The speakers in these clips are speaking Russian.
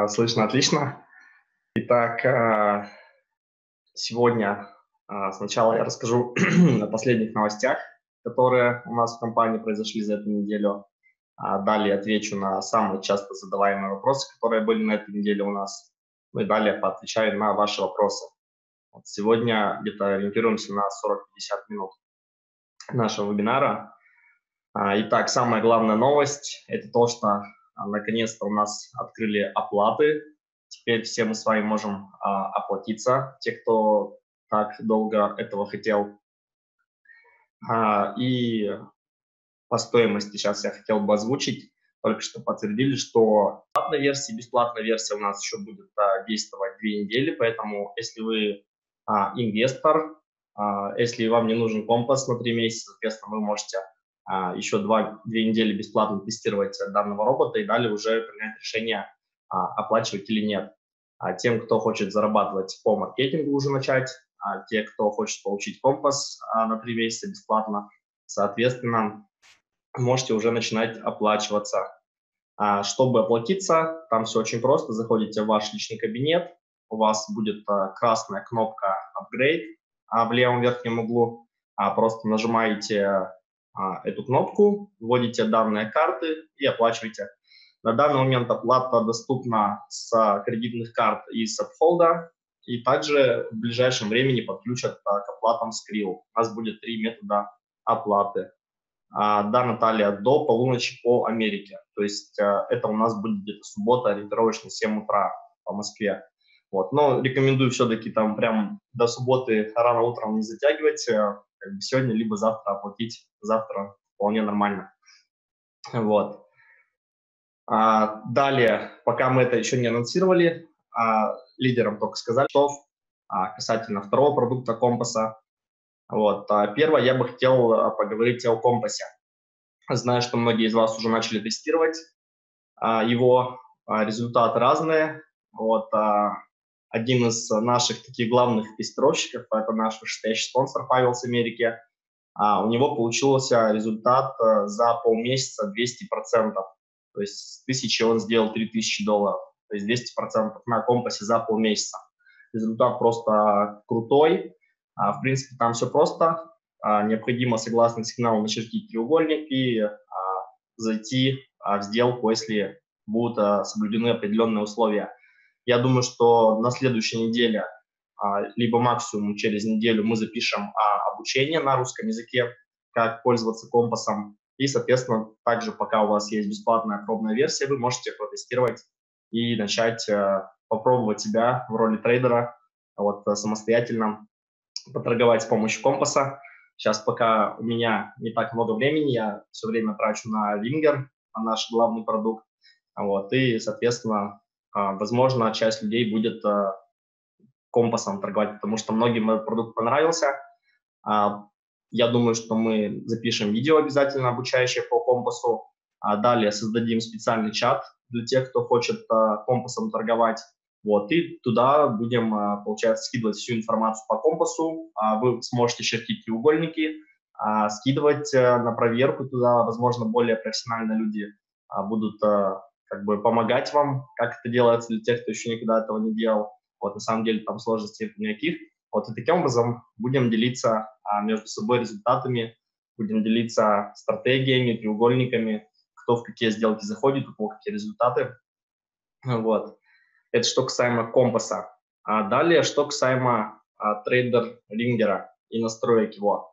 Слышно отлично. Итак, сегодня сначала я расскажу о последних новостях, которые у нас в компании произошли за эту неделю. Далее отвечу на самые часто задаваемые вопросы, которые были на этой неделе у нас. Ну и далее поотвечаю на ваши вопросы. Вот сегодня где-то ориентируемся на 40-50 минут нашего вебинара. Итак, самая главная новость – это то, что наконец-то у нас открыли оплаты. Теперь все мы с вами можем оплатиться, те, кто так долго этого хотел. И по стоимости сейчас я хотел бы озвучить. Только что подтвердили, что платная версия и бесплатная версия у нас еще будет действовать 2 недели. Поэтому если вы инвестор, если вам не нужен компас на 3 месяца, соответственно, вы можете еще 2 недели бесплатно тестировать данного робота и далее уже принять решение, оплачивать или нет. Тем, кто хочет зарабатывать по маркетингу, уже начать, те, кто хочет получить компас на 3 месяца бесплатно, соответственно, можете уже начинать оплачиваться. Чтобы оплатиться, там все очень просто. Заходите в ваш личный кабинет, у вас будет красная кнопка Upgrade в левом верхнем углу. Просто нажимаете эту кнопку, вводите данные карты и оплачиваете. На данный момент оплата доступна с кредитных карт и с AppFold, и также в ближайшем времени подключат к оплатам Skrill. У нас будет 3 метода оплаты. Да, Наталья, до полуночи по Америке. То есть это у нас будет где-то суббота, ориентировочно 7 утра по Москве. Вот. Но рекомендую все-таки там прям до субботы рано утром не затягивать. Сегодня либо завтра оплатить. Завтра вполне нормально. Вот. Далее, пока мы это еще не анонсировали, лидерам только сказали, что касательно второго продукта компаса. Вот. Первое, я бы хотел поговорить о компасе. Знаю, что многие из вас уже начали тестировать его, результаты разные. Вот. Один из наших таких главных тестировщиков, это наш вышестоящий спонсор Павел с Америки, у него получился результат за полмесяца 200%. То есть с 1000 он сделал $3000. То есть 200% на компасе за полмесяца. Результат просто крутой. В принципе, там все просто. Необходимо, согласно сигналу, начертить треугольник и зайти в сделку, если будут соблюдены определенные условия. Я думаю, что на следующей неделе, либо максимум через неделю, мы запишем обучение на русском языке, как пользоваться компасом. И, соответственно, также, пока у вас есть бесплатная пробная версия, вы можете протестировать и начать попробовать себя в роли трейдера самостоятельно, поторговать с помощью компаса. Сейчас пока у меня не так много времени, я все время трачу на Ringer, наш главный продукт. И, соответственно, возможно, часть людей будет компасом торговать, потому что многим этот продукт понравился. Я думаю, что мы запишем видео обязательно обучающее по компасу. Далее создадим специальный чат для тех, кто хочет компасом торговать. И туда будем, получается, скидывать всю информацию по компасу. Вы сможете чертить треугольники, скидывать на проверку туда. Возможно, более профессиональные люди будут помогать вам, как это делается для тех, кто еще никогда этого не делал. На самом деле там сложностей никаких. И таким образом будем делиться между собой результатами, будем делиться стратегиями, треугольниками, кто в какие сделки заходит, у кого какие результаты. Это что касаемо компаса. Далее, что касаемо трейдер Рингера и настроек его.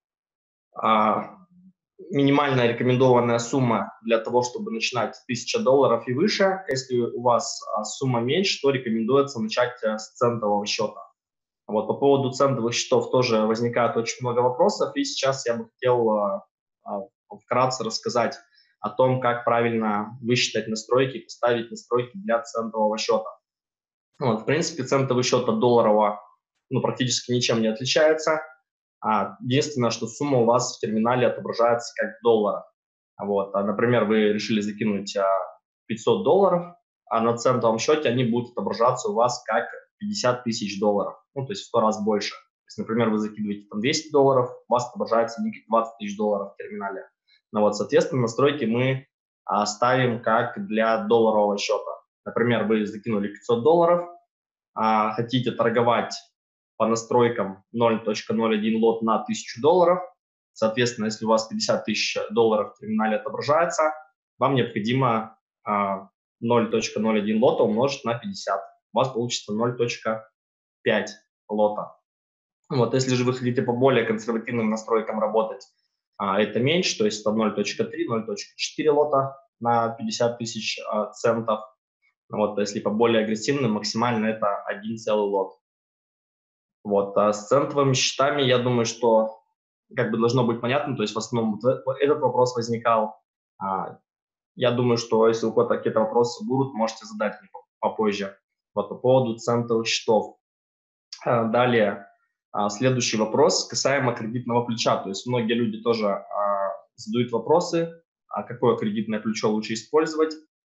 Минимальная рекомендованная сумма для того, чтобы начинать $1000 и выше. Если у вас сумма меньше, то рекомендуется начать с центового счета. По поводу центовых счетов тоже возникает очень много вопросов, и сейчас я бы хотел вкратце рассказать о том, как правильно высчитать настройки, поставить настройки для центового счета. В принципе, центовый счет от долларового практически ничем не отличается. Единственное, что сумма у вас в терминале отображается как доллар. Например, вы решили закинуть $500, а на центовом счете они будут отображаться у вас как $50 000, то есть в 100 раз больше. То есть, например, вы закидываете там $200, у вас отображается $20 000 в терминале. Соответственно, настройки мы ставим как для долларового счета. Например, вы закинули $500, хотите торговать по настройкам 0.01 лот на $1000. Соответственно, если у вас $50 000 в терминале отображается, вам необходимо 0.01 лота умножить на 50. У вас получится 0.5 лота. Вот, если же вы хотите по более консервативным настройкам работать, это меньше, то есть это 0.3, 0.4 лота на 50 тысяч центов. Вот, если по более агрессивным, максимально это 1 целый лот. Вот, а с центовыми счетами, я думаю, что как бы должно быть понятно, то есть в основном этот вопрос возникал. Я думаю, что если у кого-то какие-то вопросы будут, можете задать мне попозже. Вот по поводу центовых счетов. Далее, следующий вопрос касаемо кредитного плеча. То есть многие люди тоже задают вопросы, какое кредитное плечо лучше использовать.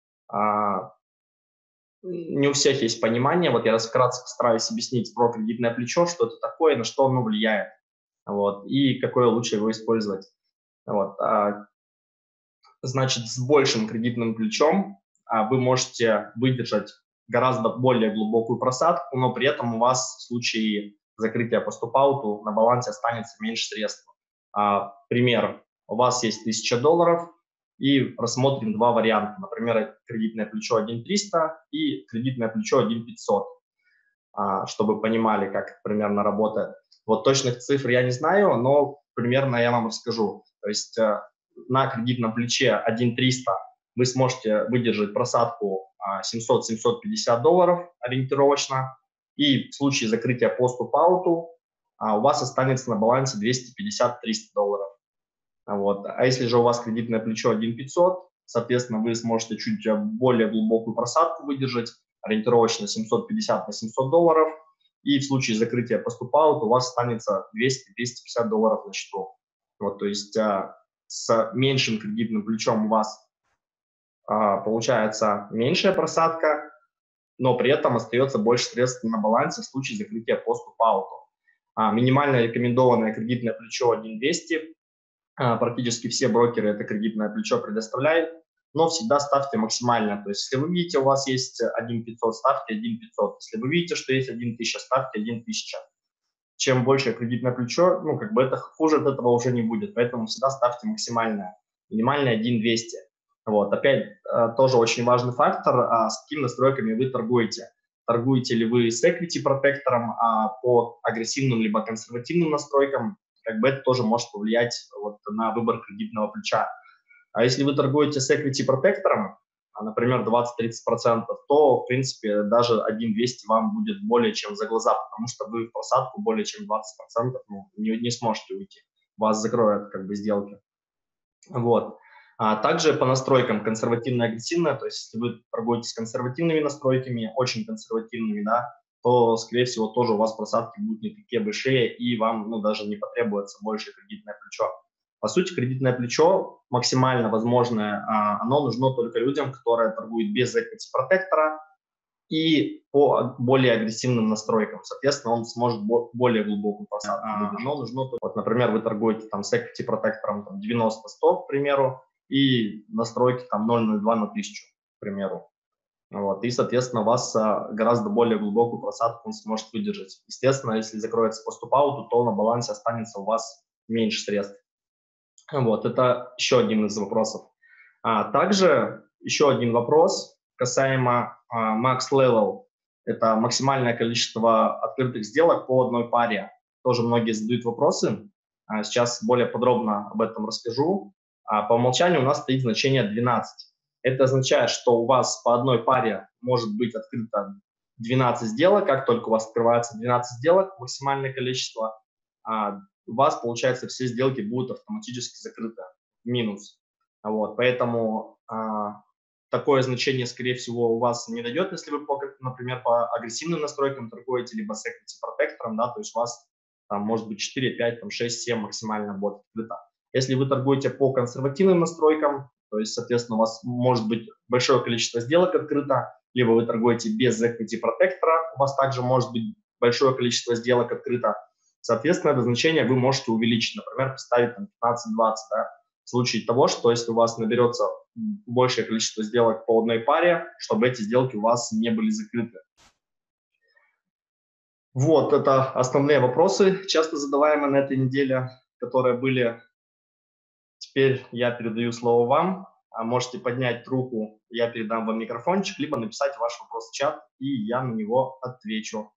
Не у всех есть понимание. Вот я вкратце постараюсь объяснить про кредитное плечо, что это такое, на что оно влияет, вот, и какое лучше его использовать. Вот. Значит, с большим кредитным плечом вы можете выдержать гораздо более глубокую просадку, но при этом у вас в случае закрытия по стоп-ауту на балансе останется меньше средств. Пример. У вас есть $1000, и рассмотрим два варианта. Например, кредитное плечо 1300 и кредитное плечо 1500, чтобы понимали, как это примерно работает. Вот точных цифр я не знаю, но примерно я вам расскажу. То есть на кредитном плече 1300 вы сможете выдержать просадку $700-750 ориентировочно, и в случае закрытия по стоп-ауту у вас останется на балансе $250-300. Вот. А если же у вас кредитное плечо 1500, соответственно, вы сможете чуть более глубокую просадку выдержать, ориентировочно $750-800, и в случае закрытия по стоп-ауту у вас останется $200-250 на счету. Вот, то есть с меньшим кредитным плечом у вас получается меньшая просадка, но при этом остается больше средств на балансе в случае закрытия по стоп-ауту. Минимальное рекомендованное кредитное плечо 1200. Практически все брокеры это кредитное плечо предоставляют, но всегда ставьте максимально. То есть, если вы видите, у вас есть 1500, ставьте 1500. Если вы видите, что есть 1000, ставьте 1000. Чем больше кредитное плечо, ну, как бы это хуже от этого уже не будет. Поэтому всегда ставьте максимальное. Минимальное 1200. Вот, опять, тоже очень важный фактор, с какими настройками вы торгуете. Торгуете ли вы с equity протектором по агрессивным либо консервативным настройкам, как бы это тоже может повлиять вот на выбор кредитного плеча. А если вы торгуете с equity протектором, например, 20-30%, то, в принципе, даже 1200 вам будет более чем за глаза, потому что вы в просадку более чем 20% не сможете уйти. Вас закроют как бы сделки. Вот. Также по настройкам консервативно-агрессивно, то есть если вы торгуете с консервативными настройками, очень консервативными, да, то, скорее всего, тоже у вас просадки будут не такие большие, и вам даже не потребуется больше кредитное плечо. По сути, кредитное плечо максимально возможное, оно нужно только людям, которые торгуют без equity протектора и по более агрессивным настройкам. Соответственно, он сможет более глубокую просадку выдержать. Оно нужно, вот, например, вы торгуете там с equity протектором 90-100, к примеру, и настройки там 0.02 на 1000, к примеру. Вот, и, соответственно, у вас гораздо более глубокую просадку он сможет выдержать. Естественно, если закроется по стоп-ауту, то на балансе останется у вас меньше средств. Вот, это еще один из вопросов. Также еще один вопрос касаемо max level. Это максимальное количество открытых сделок по одной паре. Тоже многие задают вопросы. Сейчас более подробно об этом расскажу. По умолчанию у нас стоит значение 12. Это означает, что у вас по одной паре может быть открыто 12 сделок. Как только у вас открывается 12 сделок, максимальное количество, у вас, получается, все сделки будут автоматически закрыты в минус. Вот, поэтому такое значение, скорее всего, у вас не дойдет, если вы, например, по агрессивным настройкам торгуете, либо с equity протектором, да, то есть у вас там может быть 4, 5, там, 6, 7 максимально будет открыто. Если вы торгуете по консервативным настройкам, то есть, соответственно, у вас может быть большое количество сделок открыто, либо вы торгуете без equity протектора, у вас также может быть большое количество сделок открыто. Соответственно, это значение вы можете увеличить, например, поставить 15-20, да, в случае того, что если у вас наберется большее количество сделок по одной паре, чтобы эти сделки у вас не были закрыты. Вот, это основные вопросы, часто задаваемые на этой неделе, которые были. Теперь я передаю слово вам. Можете поднять руку, я передам вам микрофончик, либо написать ваш вопрос в чат, и я на него отвечу.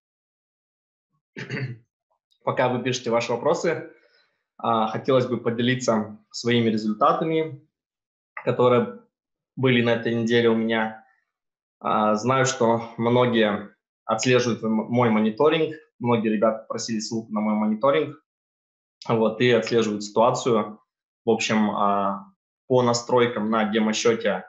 Пока вы пишете ваши вопросы, хотелось бы поделиться своими результатами, которые были на этой неделе у меня. Знаю, что многие отслеживают мой мониторинг, многие ребята просили ссылку на мой мониторинг, вот, и отслеживают ситуацию. В общем, по настройкам на демо-счете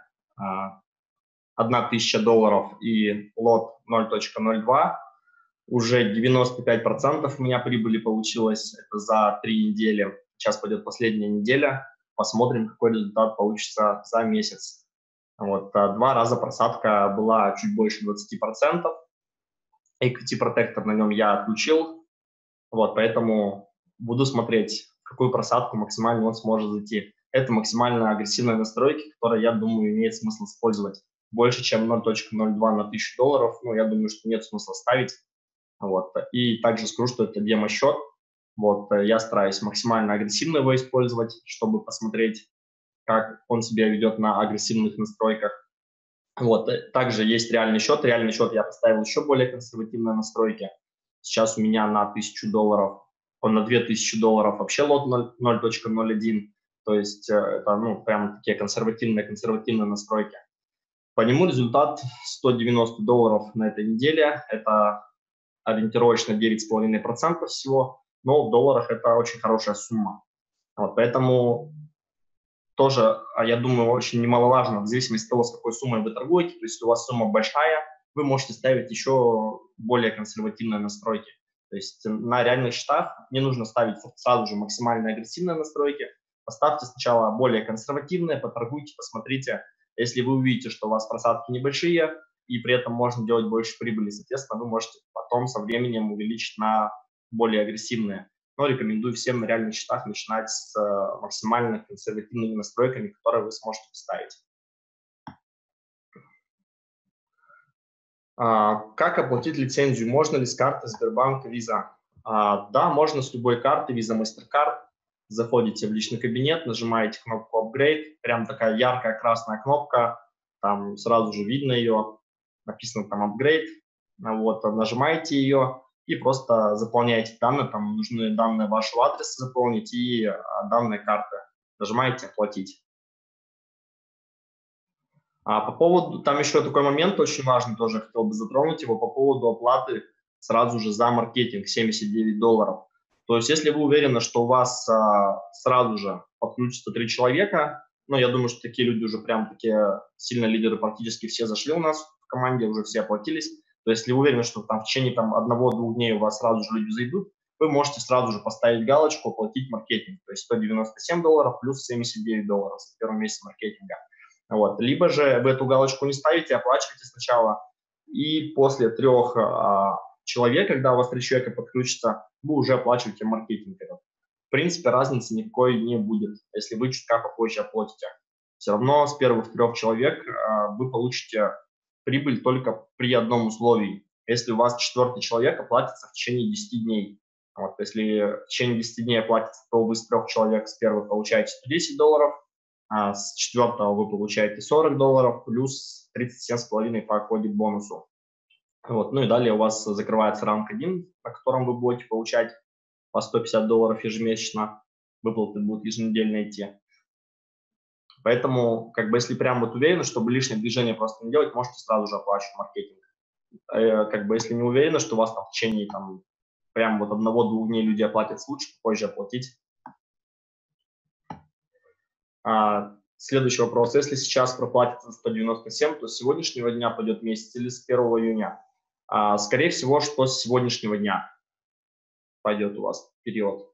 $1000 и лот 0.02, уже 95% у меня прибыли получилось, это за 3 недели. Сейчас пойдет последняя неделя, посмотрим, какой результат получится за месяц. Вот, 2 раза просадка была чуть больше 20%. Equity Protector на нем я отключил, вот, поэтому буду смотреть, в какую просадку максимально он сможет зайти. Это максимально агрессивные настройки, которые, я думаю, имеет смысл использовать. Больше, чем 0.02 на $1000, ну, я думаю, что нет смысла ставить. Вот. И также скажу, что это демо-счет. Вот. Я стараюсь максимально агрессивно его использовать, чтобы посмотреть, как он себя ведет на агрессивных настройках. Вот. Также есть реальный счет. Реальный счет я поставил еще более консервативные настройки. Сейчас у меня на $1000, он на $2000 вообще лот 0.01. То есть это, ну, прям такие консервативные настройки. По нему результат $190 на этой неделе. Это ориентировочно 9,5% всего, но в долларах это очень хорошая сумма. Вот, поэтому тоже, я думаю, очень немаловажно, в зависимости от того, с какой суммой вы торгуете, то есть если у вас сумма большая, вы можете ставить еще более консервативные настройки. То есть на реальных счетах не нужно ставить сразу же максимально агрессивные настройки, поставьте сначала более консервативные, поторгуйте, посмотрите. Если вы увидите, что у вас просадки небольшие, и при этом можно делать больше прибыли, соответственно, вы можете потом со временем увеличить на более агрессивные. Но рекомендую всем на реальных счетах начинать с максимально консервативными настройками, которые вы сможете поставить. Как оплатить лицензию? Можно ли с карты Сбербанка Visa? Да, можно с любой карты Visa, MasterCard. Заходите в личный кабинет, нажимаете кнопку Upgrade, прям такая яркая красная кнопка, там сразу же видно ее, написано там Upgrade, вот, нажимаете ее и просто заполняете данные, там нужны данные вашего адреса заполнить и данные карты. Нажимаете «Оплатить». По поводу, там еще такой момент очень важный, тоже хотел бы затронуть его, по поводу оплаты сразу же за маркетинг $79. То есть если вы уверены, что у вас сразу же подключится 3 человека, ну, я думаю, что такие люди уже прям такие сильно лидеры, практически все зашли у нас в команде, уже все оплатились. То есть если вы уверены, что там в течение 1-2 дней у вас сразу же люди зайдут, вы можете сразу же поставить галочку «Оплатить маркетинг», то есть $197 плюс $79 за первый месяц маркетинга. Вот. Либо же вы эту галочку не ставите, оплачиваете сначала, и после 3 человек, когда у вас 3 человека подключится, вы уже оплачиваете маркетинг. В принципе, разницы никакой не будет, если вы чутка попозже оплатите. Все равно с первых 3 человек вы получите прибыль только при одном условии. Если у вас 4-й человек оплатится в течение 10 дней. Вот, если в течение 10 дней оплатится, то вы с 3 человек с первых получаете $110, а с 4-го вы получаете $40, плюс 37,5 по коде бонусу. Вот. Ну и далее у вас закрывается ранг 1, на котором вы будете получать по $150 ежемесячно. Выплаты будут еженедельно идти. Поэтому, как бы, если прям вот уверены, чтобы лишнее движение просто не делать, можете сразу же оплачивать маркетинг. Как бы, если не уверены, что у вас там в течение там, прям вот 1-2 дней люди оплатят, лучше позже оплатить. Следующий вопрос. Если сейчас проплатится 197, то с сегодняшнего дня пойдет месяц или с 1 июня? Скорее всего, что с сегодняшнего дня пойдет у вас период.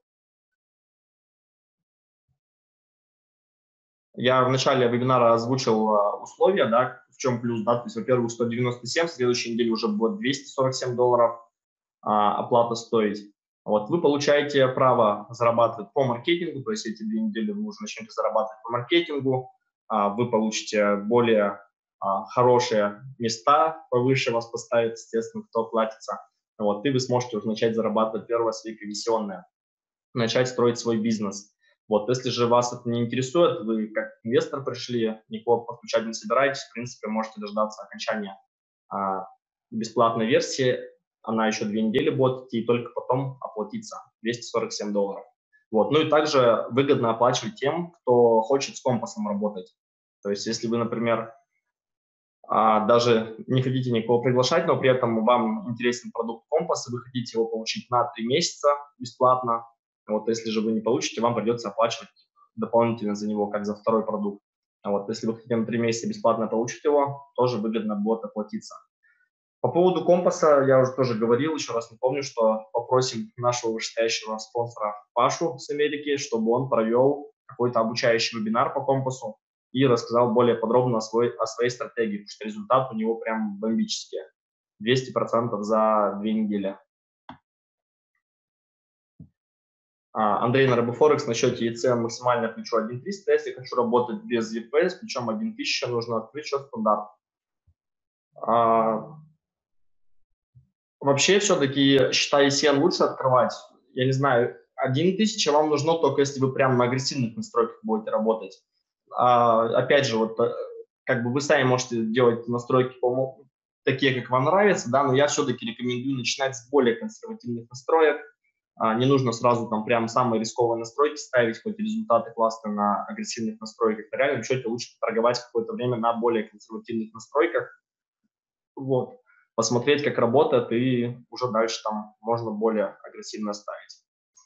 Я в начале вебинара озвучил условия, да, в чем плюс, да, то есть, во-первых, 197, в следующей неделе уже будет $247 оплата стоить. Вот, вы получаете право зарабатывать по маркетингу, то есть эти 2 недели вы уже начнете зарабатывать по маркетингу. вы получите более хорошие места, повыше вас поставят, естественно, кто платится. Вот, и вы сможете уже начать зарабатывать первые свои комиссионные, начать строить свой бизнес. Вот, если же вас это не интересует, вы как инвестор пришли, никого подключать не собираетесь, в принципе, можете дождаться окончания бесплатной версии, она еще 2 недели будет идти, и только потом оплатиться $247. Вот. Ну и также выгодно оплачивать тем, кто хочет с компасом работать. То есть если вы, например, даже не хотите никого приглашать, но при этом вам интересен продукт компас, и вы хотите его получить на 3 месяца бесплатно, вот если же вы не получите, вам придется оплачивать дополнительно за него, как за второй продукт. Вот если вы хотите на 3 месяца бесплатно получить его, тоже выгодно будет оплатиться. По поводу компаса я уже тоже говорил, еще раз напомню, что попросим нашего вышестоящего спонсора Пашу с Америки, чтобы он провел какой-то обучающий вебинар по компасу и рассказал более подробно о своей стратегии, потому что результат у него прям бомбический. 200% за 2 недели. Андрей на RoboForex на счете EC максимальное плечо 1300. Если хочу работать без ЕП, с плечом 1000, нужно открыть счет стандарт. Вообще, все-таки счета ECN лучше открывать. Я не знаю, 1000 вам нужно только если вы прям на агрессивных настройках будете работать. Опять же, вот как бы вы сами можете делать настройки такие, как вам нравится, да, но я все-таки рекомендую начинать с более консервативных настроек. Не нужно сразу там прям самые рисковые настройки ставить, хоть результаты классные на агрессивных настройках. В реальном счете лучше торговать какое-то время на более консервативных настройках. Вот. Посмотреть, как работает, и уже дальше там можно более агрессивно ставить.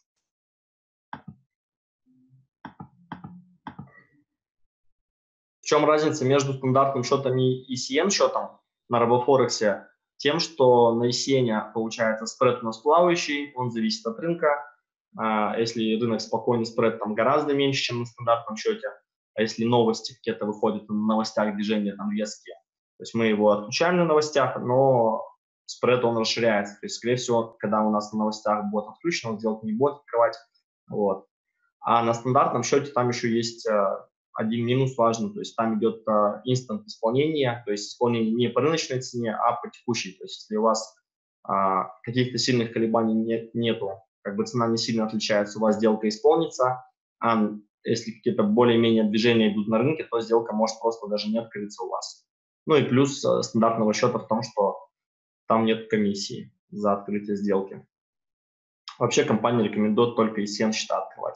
В чем разница между стандартным счетом и ECN счетом на RoboForex? Тем, что на ECN получается спред у нас плавающий, он зависит от рынка. Если рынок спокойный, спред там гораздо меньше, чем на стандартном счете. А если новости какие-то выходят на новостях, движения там резкие, то есть мы его отключаем на новостях, но спред он расширяется. То есть, скорее всего, когда у нас на новостях будет отключен, он сделку не будет открывать. Вот. А на стандартном счете там еще есть один минус важный, то есть там идет инстант исполнения, то есть исполнение не по рыночной цене, а по текущей. То есть если у вас каких-то сильных колебаний нету, как бы цена не сильно отличается, у вас сделка исполнится, а если какие-то более-менее движения идут на рынке, то сделка может просто даже не открыться у вас. Ну и плюс стандартного счета в том, что там нет комиссии за открытие сделки. Вообще компания рекомендует только ECN счета открывать.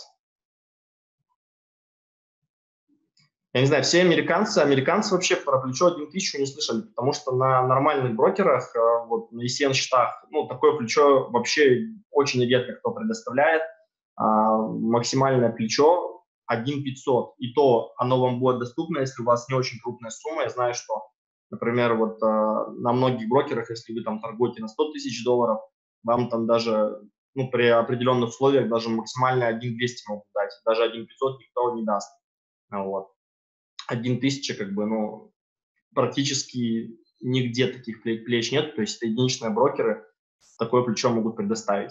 Я не знаю, все американцы вообще про плечо 1000 не слышали, потому что на нормальных брокерах, вот на ECN счетах, ну, такое плечо вообще очень редко кто предоставляет. Максимальное плечо 1500, и то оно вам будет доступно, если у вас не очень крупная сумма. Я знаю, что, например, вот на многих брокерах, если вы там торгуете на 100 тысяч долларов, вам там даже, ну, при определенных условиях даже максимально 1200 могут дать, даже 1500 никто не даст. Вот. 1000, как бы, ну, практически нигде таких плеч нет, то есть это единичные брокеры такое плечо могут предоставить.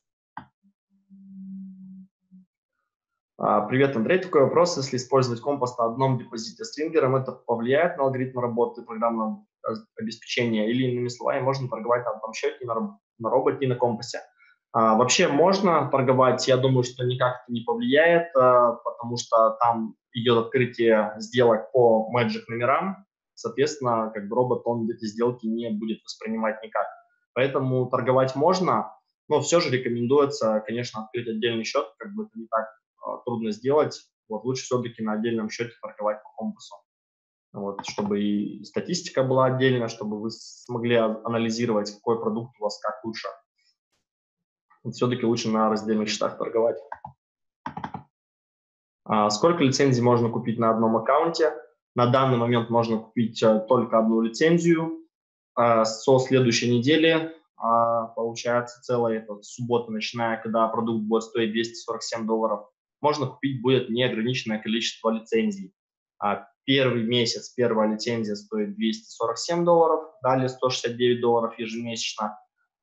Привет, Андрей. Такой вопрос. Если использовать компас на одном депозите с триггером, это повлияет на алгоритм работы программного обеспечения? Или, иными словами, можно торговать на одном счете, на роботе и на компасе? Вообще можно торговать, я думаю, что никак это не повлияет, потому что там идет открытие сделок по Magic номерам, соответственно, как бы робот, он эти сделки не будет воспринимать никак. Поэтому торговать можно, но все же рекомендуется, конечно, открыть отдельный счет, как бы это не так трудно сделать. Вот лучше все-таки на отдельном счете торговать по компасу. Вот, чтобы и статистика была отдельно, чтобы вы смогли анализировать, какой продукт у вас как лучше. Все-таки лучше на раздельных счетах торговать. Сколько лицензий можно купить на одном аккаунте? На данный момент можно купить только одну лицензию. Со следующей недели, получается, целая суббота, начиная, когда продукт будет стоить $247, можно купить будет неограниченное количество лицензий. Первый месяц, первая лицензия стоит $247, далее $169 ежемесячно.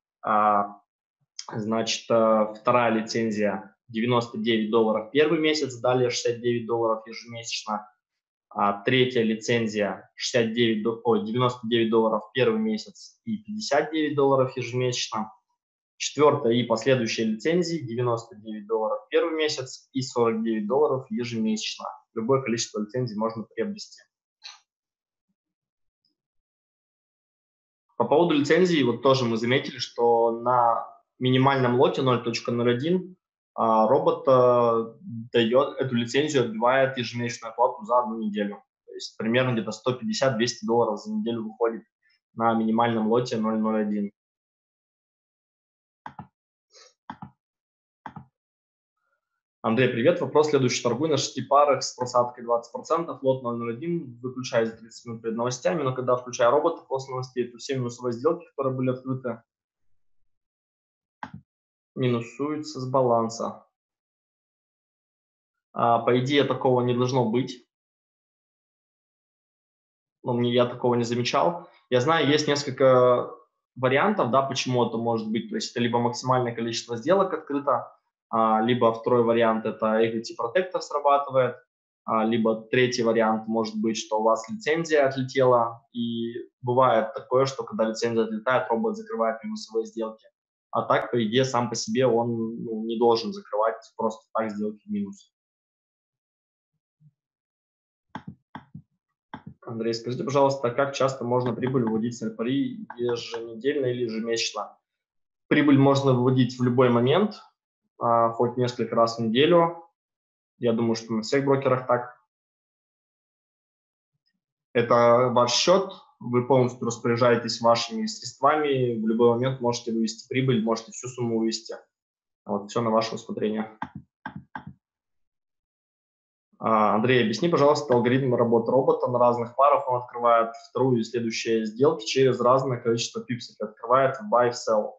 Значит, вторая лицензия $99 первый месяц, далее $69 ежемесячно. Третья лицензия $99 первый месяц и $59 ежемесячно. Четвертая и последующие лицензии $99 первый месяц и $49 ежемесячно. Любое количество лицензий можно приобрести. По поводу лицензий, вот тоже мы заметили, что на минимальном лоте 0.01 робот дает эту лицензию, отбивает ежемесячную оплату за одну неделю. То есть примерно где-то $150-200 за неделю выходит на минимальном лоте 0.01. Андрей, привет. Вопрос следующий. Торгуй на 6 парах с просадкой 20%, лот 0.01, выключаю за 30 минут перед новостями, но когда включаю робота после новостей, то все минусовые сделки, которые были открыты, минусуются с баланса. По идее, такого не должно быть. Но я такого не замечал. Я знаю, есть несколько вариантов, да, почему это может быть. То есть это либо максимальное количество сделок открыто, либо второй вариант – это Equity Protector срабатывает, либо третий вариант может быть, что у вас лицензия отлетела, и бывает такое, что когда лицензия отлетает, робот закрывает минусовые сделки. А так, по идее, сам по себе он не должен закрывать просто так сделки в минус. Андрей, скажите, пожалуйста, как часто можно прибыль выводить с пари, еженедельно или ежемесячно? Прибыль можно выводить в любой момент, хоть несколько раз в неделю. Я думаю, что на всех брокерах так. Это ваш счет, вы полностью распоряжаетесь вашими средствами, в любой момент можете вывести прибыль, можете всю сумму вывести. Вот, все на ваше усмотрение. Андрей, объясни, пожалуйста, алгоритм работы робота на разных парах. Он открывает вторую и следующие сделки через разное количество пипсов. Открывает buy, sell.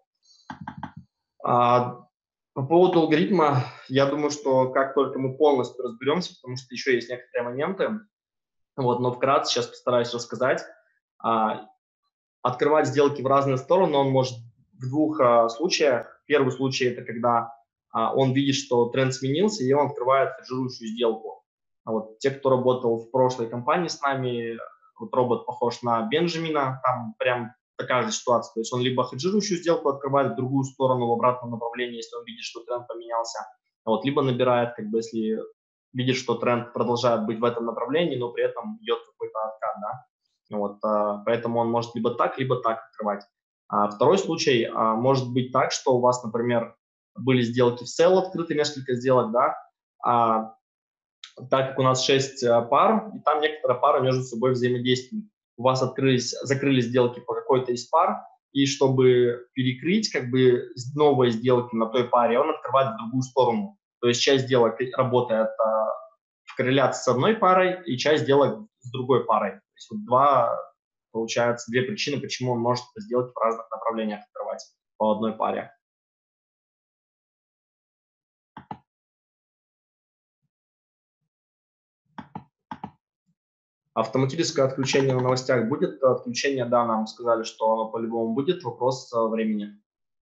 По поводу алгоритма, я думаю, что как только мы полностью разберемся, потому что еще есть некоторые моменты, вот, но вкратце сейчас постараюсь рассказать. Открывать сделки в разные стороны он может в двух случаях. Первый случай – это когда он видит, что тренд сменился, и он открывает хеджирующую сделку. Вот те, кто работал в прошлой компании с нами, вот робот похож на Бенджамина, там прям такая же ситуация. То есть он либо хеджирующую сделку открывает в другую сторону, в обратном направлении, если он видит, что тренд поменялся, вот, либо набирает, как бы, если видит, что тренд продолжает быть в этом направлении, но при этом идет какой-то откат, да. Вот, поэтому он может либо так открывать. Второй случай может быть так, что у вас, например, были сделки в sell открыты, несколько сделок, да, так как у нас 6 пар, и там некоторые пары между собой взаимодействуют. У вас закрылись сделки по какой-то из пар, и чтобы перекрыть как бы новые сделки на той паре, он открывает в другую сторону. То есть часть сделок работает в корреляции с одной парой, и часть сделок с другой парой. То есть вот получается, две причины, почему он может сделки в разных направлениях открывать по одной паре. Автоматическое отключение на новостях будет? Отключение, да, нам сказали, что оно по-любому будет. Вопрос времени.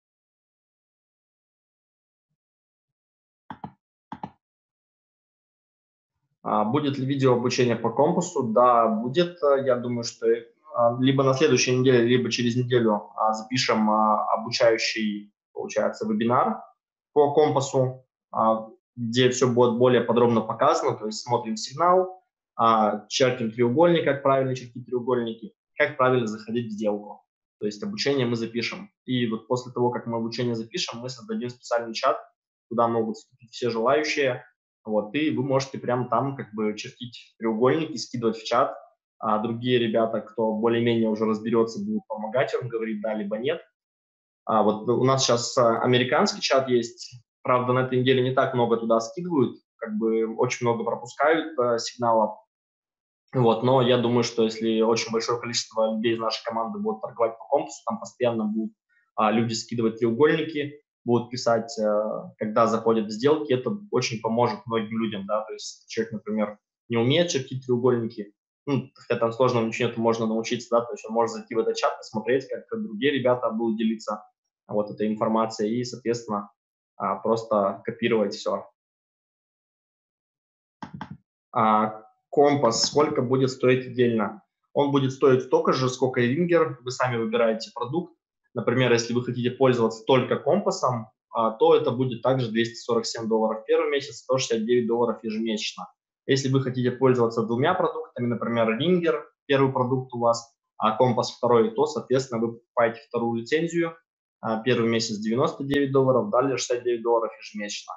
Будет ли видео обучение по компасу? Да, будет. Я думаю, что либо на следующей неделе, либо через неделю запишем обучающий, получается, вебинар по компасу, где все будет более подробно показано. То есть смотрим сигнал, чертим треугольник, как правильно чертить треугольники, как правильно заходить в сделку. То есть обучение мы запишем. И вот после того, как мы обучение запишем, мы создадим специальный чат, куда могут вступить все желающие. Вот, и вы можете прямо там как бы чертить треугольники, скидывать в чат, а другие ребята, кто более-менее уже разберется, будут помогать вам, говорить да, либо нет. Вот у нас сейчас американский чат есть, правда, на этой неделе не так много туда скидывают, как бы очень много пропускают сигналов. Вот, но я думаю, что если очень большое количество людей из нашей команды будут торговать по компасу, там постоянно будут люди скидывать треугольники, будут писать, когда заходят в сделки, это очень поможет многим людям, да, то есть человек, например, не умеет чертить треугольники, хотя там сложно ничего нет, можно научиться, да, то есть он может зайти в этот чат, посмотреть, как другие ребята будут делиться вот этой информацией и, соответственно, просто копировать все. Компас сколько будет стоить отдельно? Он будет стоить столько же, сколько и Рингер. Вы сами выбираете продукт. Например, если вы хотите пользоваться только компасом, то это будет также $247 первый месяц, $169 ежемесячно. Если вы хотите пользоваться двумя продуктами, например, Рингер, первый продукт у вас, а компас второй, то, соответственно, вы покупаете вторую лицензию. Первый месяц $99, далее $69 ежемесячно.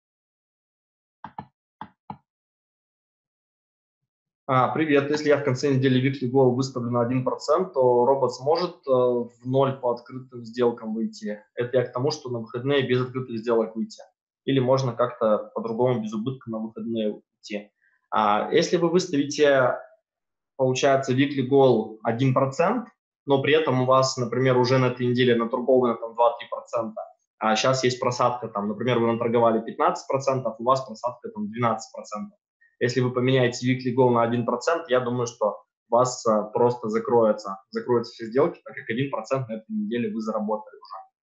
Привет. Если я в конце недели weekly goal выставлю на 1%, то робот сможет в ноль по открытым сделкам выйти. Это я к тому, что на выходные без открытых сделок выйти. Или можно как-то по-другому без убытка на выходные уйти. Если вы выставите, получается, weekly goal 1%, но при этом у вас, например, уже на этой неделе наторговано там 2-3%, а сейчас есть просадка, там, например, вы наторговали 15%, у вас просадка там 12%. Если вы поменяете weekly goal на 1%, я думаю, что у вас просто закроются все сделки, так как 1% на этой неделе вы заработали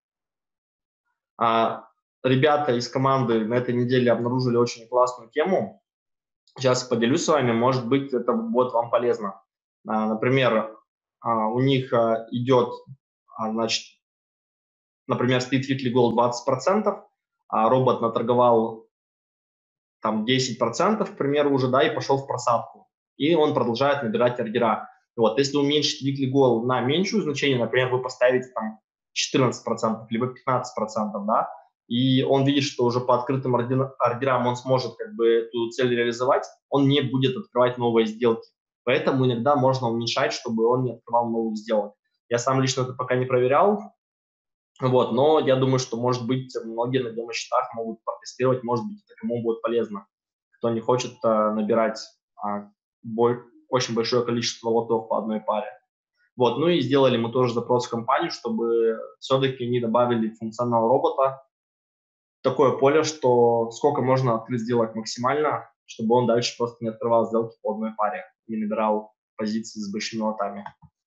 уже. Ребята из команды на этой неделе обнаружили очень классную тему. Сейчас поделюсь с вами, может быть, это будет вам полезно. Например, у них идет, значит, например, стоит weekly goal 20%, а робот наторговал там 10%, к примеру, уже, да, и пошел в просадку. И он продолжает набирать ордера. Вот, если уменьшить weekly goal на меньшую значение, например, вы поставите там 14%, либо 15%, да, и он видит, что уже по открытым ордерам он сможет как бы эту цель реализовать, он не будет открывать новые сделки. Поэтому иногда можно уменьшать, чтобы он не открывал новых сделок. Я сам лично это пока не проверял, вот, но я думаю, что, может быть, многие на демо-счетах могут протестировать, может быть, это кому будет полезно, кто не хочет набирать очень большое количество лотов по одной паре. Вот, ну и сделали мы тоже запрос в компанию, чтобы все-таки они добавили функционал робота, такое поле, что сколько можно открыть сделок максимально, чтобы он дальше просто не открывал сделки по одной паре, не набирал позиции с большими лотами.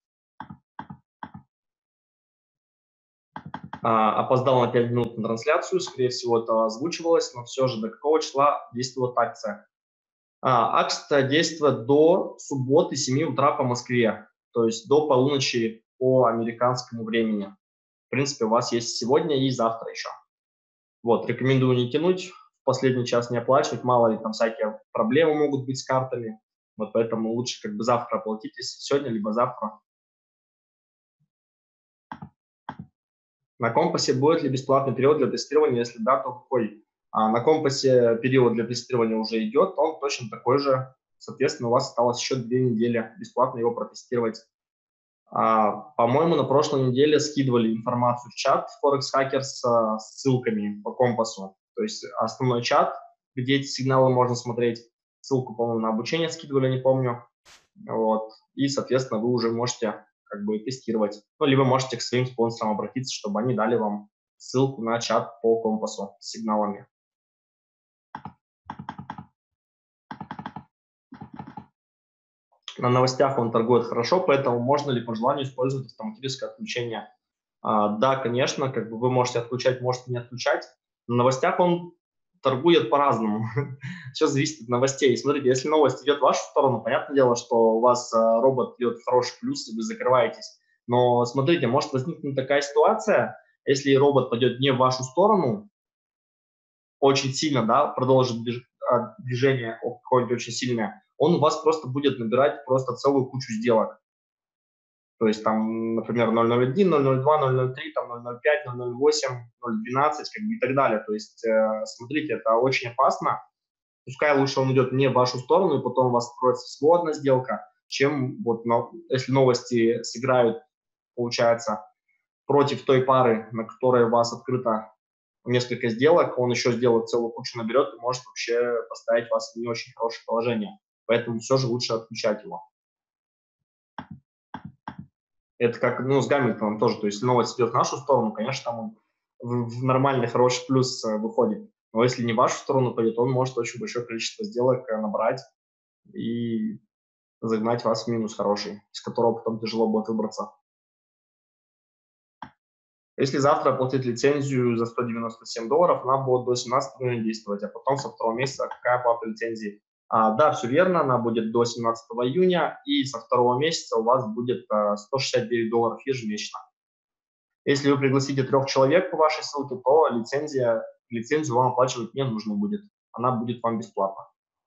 Опоздал на 5 минут на трансляцию, скорее всего, это озвучивалось, но все же до какого числа действует акция? Акция действует до субботы 7 утра по Москве, то есть до полуночи по американскому времени. В принципе, у вас есть сегодня и завтра еще. Вот, рекомендую не тянуть, в последний час не оплачивать, мало ли там всякие проблемы могут быть с картами, вот поэтому лучше как бы завтра оплатитесь, сегодня либо завтра. На компасе будет ли бесплатный период для тестирования? Если да, то какой? На компасе период для тестирования уже идет, он точно такой же. Соответственно, у вас осталось еще 2 недели бесплатно его протестировать. По-моему, на прошлой неделе скидывали информацию в чат Forex Hackers с ссылками по компасу. То есть основной чат, где эти сигналы можно смотреть. Ссылку, по-моему, на обучение скидывали, не помню. Вот. И, соответственно, вы уже можете как бы тестировать. Ну, либо можете к своим спонсорам обратиться, чтобы они дали вам ссылку на чат по компасу с сигналами. На новостях он торгует хорошо, поэтому можно ли по желанию использовать автоматическое отключение? Да, конечно, как бы вы можете отключать, можете не отключать. На новостях он торгует по-разному. Все зависит от новостей. Смотрите, если новость идет в вашу сторону, понятное дело, что у вас робот идет в хороший плюс, и вы закрываетесь. Но смотрите, может возникнуть такая ситуация, если робот пойдет не в вашу сторону, очень сильно, да, продолжит движение какое-нибудь очень сильное, он у вас просто будет набирать просто целую кучу сделок. То есть там, например, 0.01, 0.02, 0.03, там 0.05, 0.08, 0.12, как бы и так далее. То есть, смотрите, это очень опасно. Пускай лучше он идет не в вашу сторону, и потом у вас строится всего одна сделка, чем вот, если новости сыграют, получается, против той пары, на которой у вас открыто несколько сделок, он еще сделает целую кучу, наберет и может вообще поставить вас в не очень хорошее положение. Поэтому все же лучше отключать его. Это как, с Гамильтоном тоже. То есть, если новость идет в нашу сторону, конечно, там он в нормальный, хороший плюс выходит. Но если не в вашу сторону пойдет, он может очень большое количество сделок набрать и загнать вас в минус хороший, из которого потом тяжело будет выбраться. Если завтра оплатить лицензию за $197, она будет до 17 июня действовать, а потом со второго месяца какая оплата лицензии? Да, все верно, она будет до 17 июня, и со второго месяца у вас будет $169 ежемесячно. Если вы пригласите 3 человек по вашей ссылке, то лицензию вам оплачивать не нужно будет. Она будет вам бесплатно.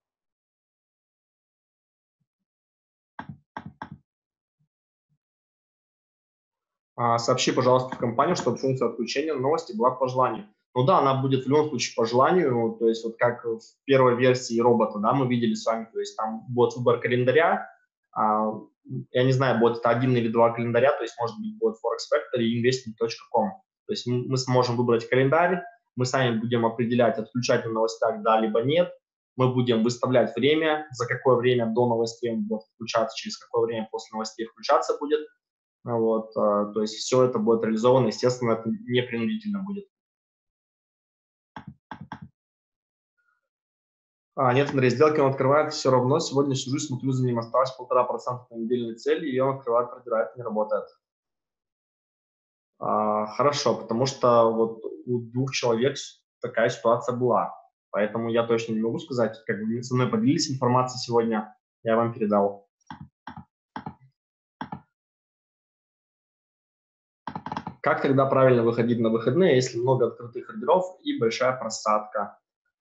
Сообщи, пожалуйста, в компанию, чтобы функция отключения новости была по желанию. Ну да, она будет в любом случае по желанию, то есть вот как в первой версии робота, да, мы видели с вами, то есть там будет выбор календаря, а, я не знаю, будет это один или два календаря, то есть может быть будет Forex Factory и investing.com. То есть мы сможем выбрать календарь, мы сами будем определять, отключать на новостях да, либо нет, мы будем выставлять время, за какое время до новостей он будет включаться, через какое время после новостей включаться будет. Вот, то есть все это будет реализовано, естественно, это не принудительно будет. Нет, Андрей, сделки он открывает все равно. Сегодня сижу, смотрю за ним, осталось 1,5% на недельной цели, и он открывает, продирает, не работает. Хорошо, потому что вот у 2 человек такая ситуация была. Поэтому я точно не могу сказать, как бы со мной поделились информацией сегодня, я вам передал. Как тогда правильно выходить на выходные, если много открытых ордеров и большая просадка?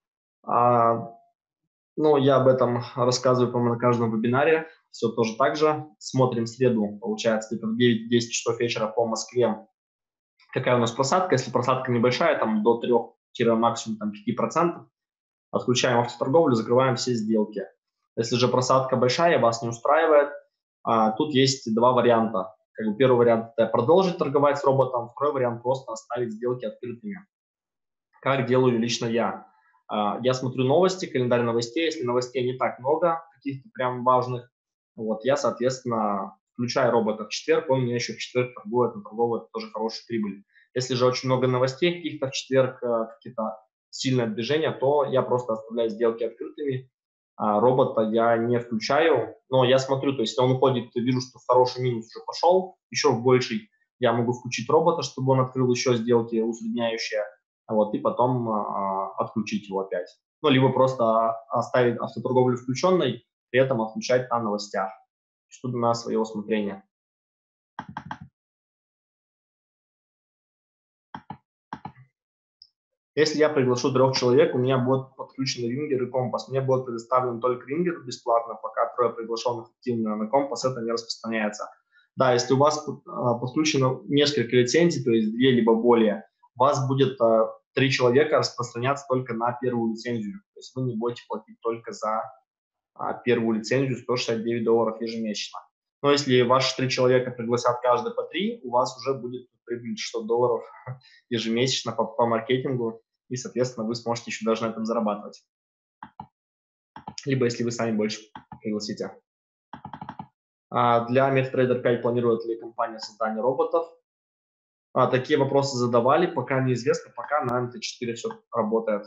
Ну, я об этом рассказываю, по-моему, на каждом вебинаре. Все тоже так же. Смотрим в среду, получается, где-то в 9-10 часов вечера по Москве. Какая у нас просадка? Если просадка небольшая, там до 3-максимум там, 5%, отключаем автоторговлю, закрываем все сделки. Если же просадка большая, вас не устраивает, тут есть два варианта. Как бы первый вариант – это продолжить торговать с роботом, второй вариант – просто оставить сделки открытыми. Как делаю лично я? Я смотрю новости, календарь новостей. Если новостей не так много, каких-то прям важных, вот, я, соответственно, включаю робота в четверг, он мне еще в четверг торгует, на торговую это тоже хорошая прибыль. Если же очень много новостей каких-то в четверг, какие-то сильное движение, то я просто оставляю сделки открытыми, робота я не включаю, но я смотрю, то есть если он уходит, вижу, что хороший минус уже пошел, еще в больший, я могу включить робота, чтобы он открыл еще сделки усредняющие, вот, и потом отключить его опять. Ну, либо просто оставить автоторговлю включенной, при этом отключать на новостях. Что на свое усмотрение. Если я приглашу 3 человек, у меня будет подключен рингер и компас. Мне будет предоставлен только рингер бесплатно, пока 3 приглашенных активно. На компас это не распространяется. Да, если у вас подключено несколько лицензий, то есть 2 либо более, у вас будет 3 человека распространяться только на первую лицензию. То есть вы не будете платить только за первую лицензию $169 ежемесячно. Но если ваши 3 человека пригласят каждый по 3, у вас уже будет прибыль $600 ежемесячно по маркетингу, и, соответственно, вы сможете еще даже на этом зарабатывать. Либо если вы сами больше пригласите. Для MetaTrader 5 планирует ли компания создание роботов? Такие вопросы задавали, пока неизвестно, пока на MT4 все работает.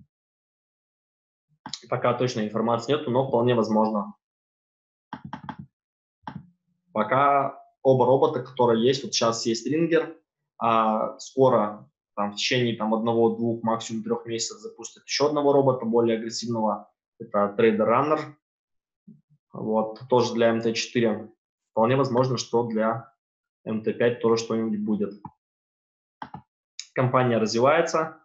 Пока точной информации нет, но вполне возможно. Пока оба робота, которые есть, вот сейчас есть Рингер, скоро, там, в течение там, 1-2, максимум 3 месяцев запустят еще одного робота, более агрессивного, это Trader Runner, вот, тоже для MT4. Вполне возможно, что для MT5 тоже что-нибудь будет. Компания развивается.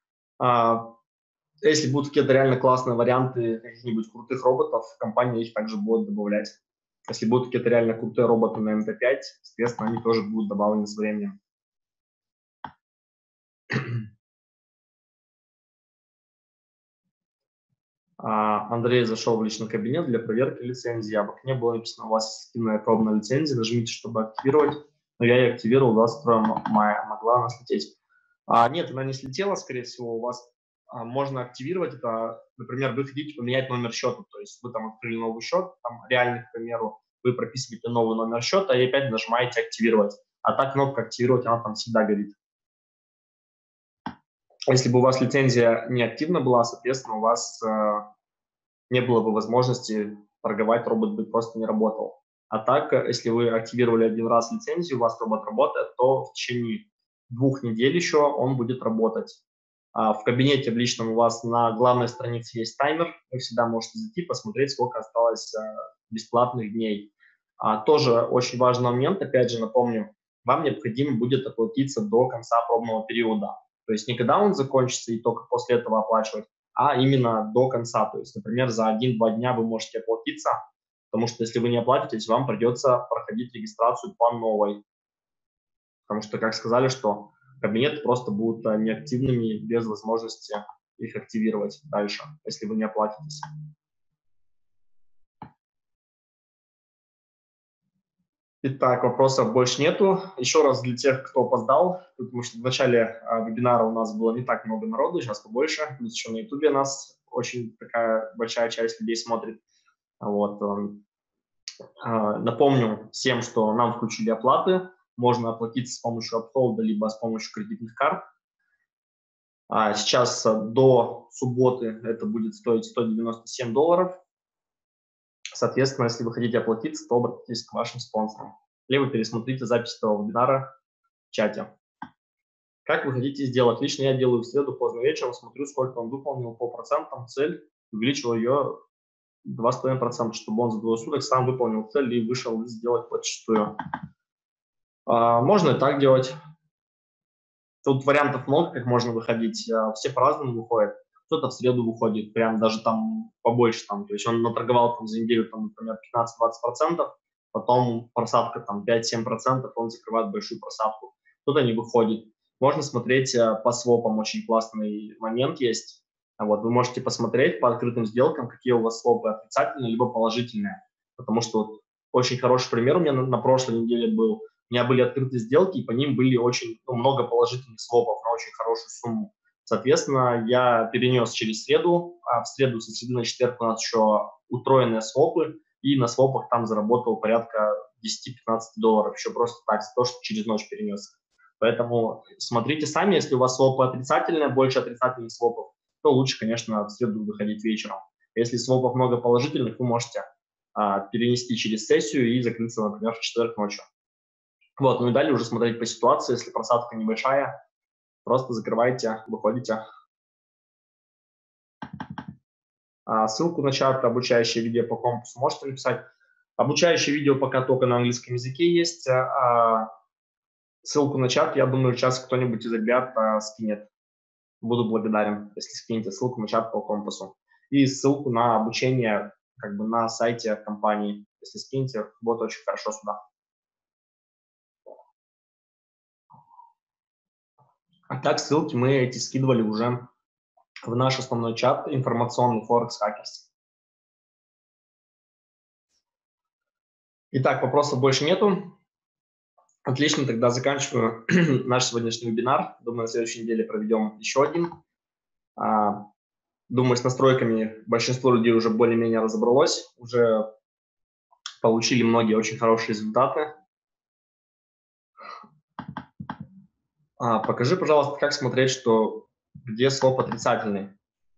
Если будут какие-то реально классные варианты каких-нибудь крутых роботов, компания их также будет добавлять. Если будут какие-то реально крутые роботы на MT5, соответственно, они тоже будут добавлены с временем. Андрей зашел в личный кабинет для проверки лицензии. В окне было написано: у вас активная пробная лицензия, нажмите, чтобы активировать. Но я ее активировал 22 мая. Могла она слететь? Нет, она не слетела, скорее всего. У вас можно активировать это. Например, вы хотите поменять номер счета. То есть вы там открыли новый счет, там реальный, к примеру, вы прописываете новый номер счета и опять нажимаете активировать. А та кнопка активировать, она там всегда горит. Если бы у вас лицензия не активна была, соответственно, у вас не было бы возможности торговать, робот бы просто не работал. А так, если вы активировали один раз лицензию, у вас робот работает, то в течение 2 недель еще он будет работать. В кабинете в личном у вас на главной странице есть таймер. Вы всегда можете зайти, посмотреть, сколько осталось бесплатных дней. Тоже очень важный момент, опять же напомню, вам необходимо будет оплатиться до конца пробного периода. То есть не когда он закончится и только после этого оплачивать, а именно до конца. То есть, например, за 1-2 дня вы можете оплатиться, потому что если вы не оплатитесь, вам придется проходить регистрацию по новой. Потому что, как сказали, что кабинеты просто будут неактивными без возможности их активировать дальше, если вы не оплатитесь. Итак, вопросов больше нету. Еще раз для тех, кто опоздал, потому что в начале вебинара у нас было не так много народу, сейчас побольше. Плюс еще на YouTube нас очень такая большая часть людей смотрит. Вот. Напомню всем, что нам включили оплаты. Можно оплатить с помощью Uphold, либо с помощью кредитных карт. Сейчас до субботы это будет стоить $197. Соответственно, если вы хотите оплатиться, то обратитесь к вашим спонсорам. Либо пересмотрите запись этого вебинара в чате. Как вы хотите сделать? Лично я делаю в среду поздно вечером, смотрю, сколько он выполнил по процентам, цель, увеличил ее 2,5%, чтобы он за 2 суток сам выполнил цель и вышел сделать подчистую. Можно и так делать. Тут вариантов много, как можно выходить. Все по-разному выходят. Кто-то в среду выходит, прям даже там побольше. Там, то есть он наторговал там, за неделю, там, например, 15-20%, потом просадка там 5-7%, он закрывает большую просадку. Кто-то не выходит. Можно смотреть по свопам, очень классный момент есть. Вот, вы можете посмотреть по открытым сделкам, какие у вас свопы отрицательные, либо положительные. Потому что вот, очень хороший пример у меня на прошлой неделе был. У меня были открыты сделки, и по ним были очень много положительных свопов на очень хорошую сумму. Соответственно, я перенес через среду, а в среду со среды на четверг у нас еще утроенные свопы, и на свопах там заработал порядка $10-15, еще просто так, за то, что через ночь перенес. Поэтому смотрите сами, если у вас свопы отрицательные, больше отрицательных свопов, то лучше, конечно, в среду выходить вечером. Если свопов много положительных, вы можете перенести через сессию и закрыться, например, в четверг ночью. Вот, ну и далее уже смотреть по ситуации, если просадка небольшая, просто закрывайте, выходите. Ссылку на чат, обучающее видео по компасу можете написать. Обучающее видео пока только на английском языке есть. Ссылку на чат, я думаю, сейчас кто-нибудь из ребят скинет. Буду благодарен, если скинете ссылку на чат по компасу. И ссылку на обучение как бы на сайте компании. Если скинете, будет очень хорошо сюда. А так, ссылки мы эти скидывали уже в наш основной чат информационный Forex Hackers. Итак, вопросов больше нету. Отлично, тогда заканчиваю наш сегодняшний вебинар. Думаю, на следующей неделе проведем еще один. Думаю, с настройками большинство людей уже более-менее разобралось, уже получили многие очень хорошие результаты. Покажи, пожалуйста, как смотреть, что где своп отрицательный.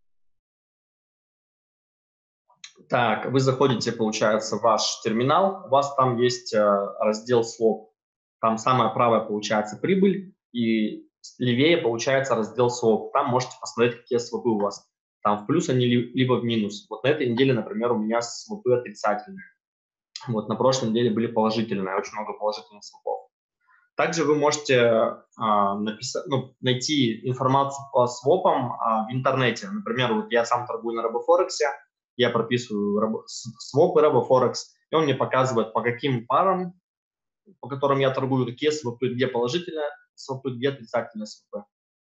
Так, вы заходите, получается, в ваш терминал, у вас там есть раздел своп. Там самая правая получается прибыль, и левее получается раздел своп. Там можете посмотреть, какие свопы у вас. Там в плюс они либо в минус. Вот на этой неделе, например, у меня свопы отрицательные. Вот на прошлой неделе были положительные, очень много положительных свопов. Также вы можете найти информацию по свопам в интернете. Например, вот я сам торгую на RoboForex, я прописываю свопы RoboForex, и он мне показывает, по каким парам, по которым я торгую, какие свопы, где положительные свопы, где отрицательные свопы.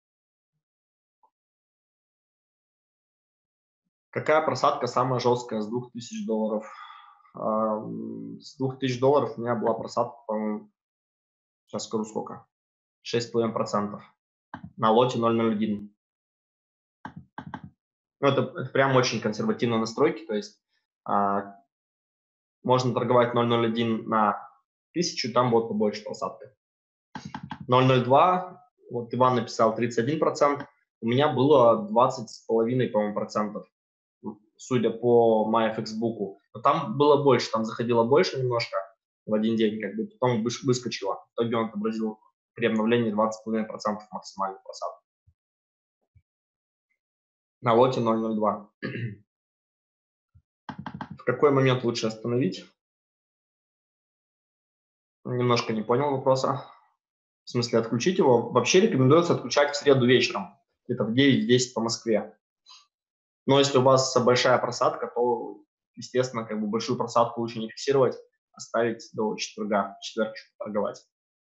Какая просадка самая жесткая с $2000? С $2000 у меня была просадка, по-моему, сейчас скажу сколько, 6,5% на лоте 0,01. Ну, это прям очень консервативные настройки, то есть можно торговать 0,01 на 1000, там будет побольше просадки. 0,02, вот Иван написал 31%, у меня было 20,5, по-моему, процентов, судя по MyFXbook. Но там было больше, там заходило больше немножко в один день, как бы, потом выскочило. В итоге он отобразил при обновлении 20,5% максимальную просадку. на лоте 0.02. В какой момент лучше остановить? Немножко не понял вопроса. В смысле, отключить его? Вообще рекомендуется отключать в среду вечером, где-то в 9-10 по Москве. Но если у вас большая просадка, то, естественно, как бы большую просадку лучше не фиксировать, оставить до четверга, в четверг торговать.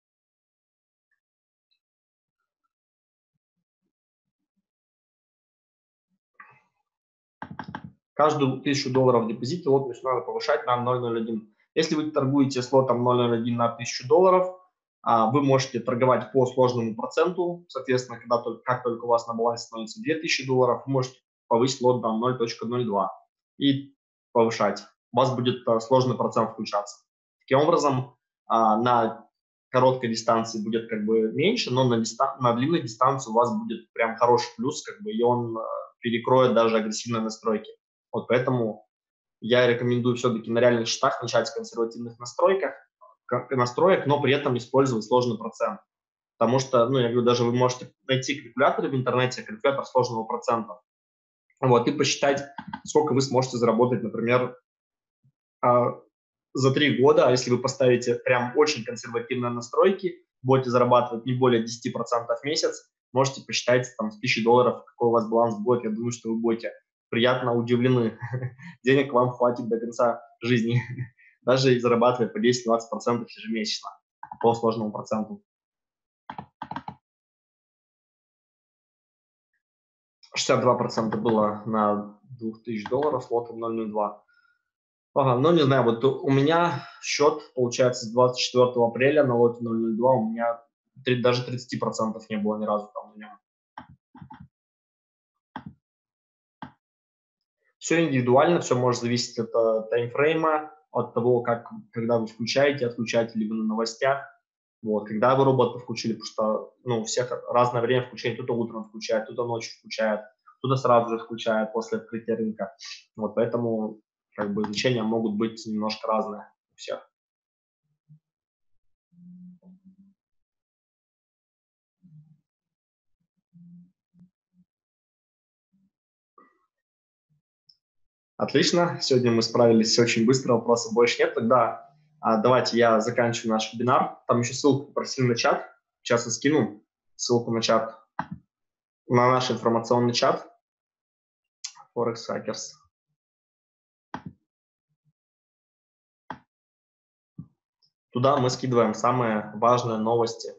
Каждую 1000 долларов в депозите лот надо повышать на 0.01. Если вы торгуете с лотом 0.01 на 1000 долларов, вы можете торговать по сложному проценту. Соответственно, как только у вас на балансе становится 2000 долларов, вы можете повысить лот до 0.02 и повышать. У вас будет сложный процент включаться. Таким образом, на короткой дистанции будет как бы меньше, но на длинной дистанции у вас будет прям хороший плюс, как бы, и он перекроет даже агрессивные настройки. Вот поэтому я рекомендую все-таки на реальных счетах начать с консервативных настроек, но при этом использовать сложный процент. Потому что, я говорю, даже вы можете найти калькуляторы в интернете, калькулятор сложного процента, вот, и посчитать, сколько вы сможете заработать, например, за 3 года. А если вы поставите прям очень консервативные настройки, будете зарабатывать не более 10% в месяц, можете посчитать там с 1000 долларов, какой у вас баланс будет. Я думаю, что вы будете приятно удивлены. Денег вам хватит до конца жизни, даже зарабатывая по 10-20% ежемесячно по сложному проценту. 62% было на 2000 долларов с лотом 0.02. Ага, не знаю, вот у меня счет, получается, с 24 апреля на лоте 0.02 у меня даже 30% не было ни разу там на нем. Все индивидуально, все может зависеть от таймфрейма, от того, когда вы включаете, отключаете ли вы на новостях. Вот, когда вы робота включили, потому что у всех разное время включения, кто-то утром включает, кто-то ночью включает, кто-то сразу же включает после открытия рынка. Вот поэтому как бы значения могут быть немножко разные у всех. Отлично, сегодня мы справились очень быстро, вопросов больше нет. Тогда давайте я заканчиваю наш вебинар. Там еще ссылку просили на чат. Сейчас я скину ссылку на чат, на наш информационный чат Forex Hackers. Туда мы скидываем самые важные новости.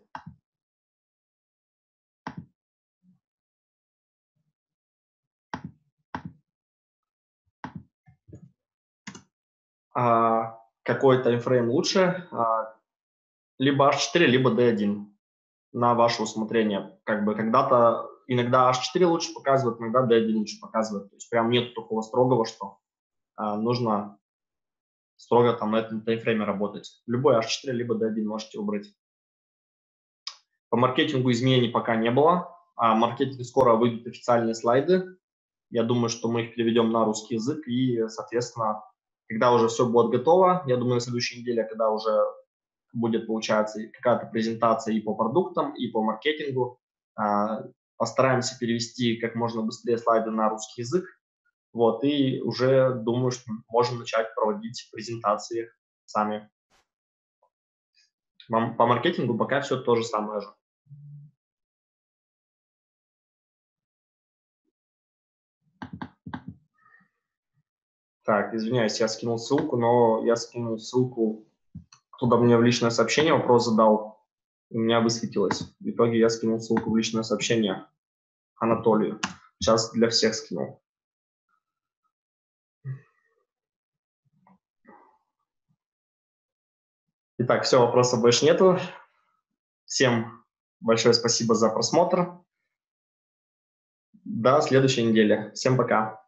Какой таймфрейм лучше? Либо H4, либо D1 на ваше усмотрение. Как бы иногда H4 лучше показывает, иногда D1 лучше показывает. То есть прям нет такого строгого, что нужно строго там на этом таймфрейме работать. Любой H4 либо D1 можете выбрать. По маркетингу изменений пока не было. Маркетинг скоро выйдут официальные слайды. Я думаю, что мы их переведем на русский язык и, соответственно, когда уже все будет готово, я думаю, на следующей неделе, когда уже будет, получаться, какая-то презентация и по продуктам, и по маркетингу, постараемся перевести как можно быстрее слайды на русский язык. Вот, и уже думаю, что можем начать проводить презентации сами. По маркетингу пока все то же самое же. Так, извиняюсь, я скинул ссылку, но я скинул ссылку, кто-то мне в личное сообщение вопрос задал, у меня высветилось. В итоге я скинул ссылку в личное сообщение Анатолию. Сейчас для всех скинул. Итак, все, вопросов больше нету. Всем большое спасибо за просмотр. До следующей недели. Всем пока.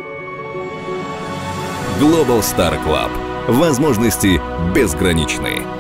Global Star Club. Возможности безграничны.